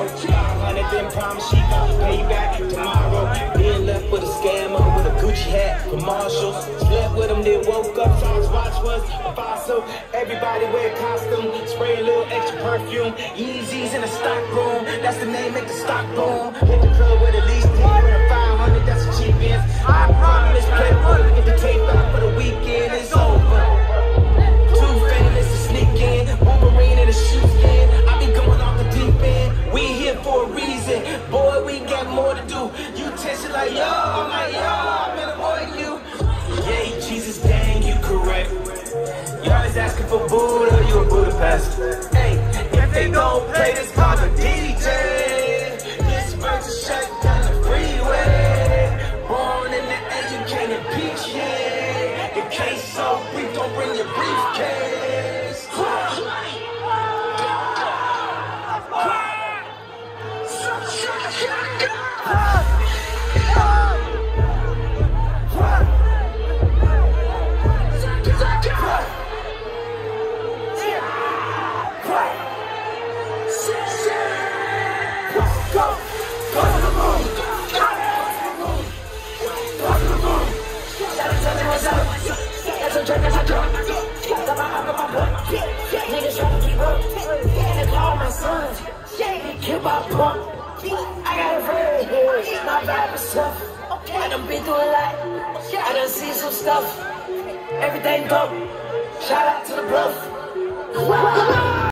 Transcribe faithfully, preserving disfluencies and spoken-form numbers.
borrow. five hundred, then promise she gon' pay back tomorrow. Then left with a scammer with a Gucci hat from Marshalls. Slept with him, then woke up, saw his watch was a fossil. Everybody wear a costume, spray a little extra perfume. Yeezys in the stock room, that's the name, make the stock boom. Hit the club with at least ten or five hundred, that's a cheap ends. I promise, play one, get the tape out for the weekend, it's over. Too famous to sneak in, Wolverine in the shoe skin. I be going off the deep end, we here for a reason. Boy, we got more to do. You tension like yo, I'm like yo, I'm in avoid you. Yeah, Jesus, dang, you correct. You always asking for Buddha, you a Budapest. Hey, if they don't play this call the D J, this verse is shut down the freeway. Born in the A, you can't impeach, yeah. The case so brief, don't bring your briefcase. Niggas tryna keep up, and they call my sons. Keep my pump. I got a very my vibe is tough. I done been through a lot. I done seen some stuff. Everything dope. Shout out to the bluff.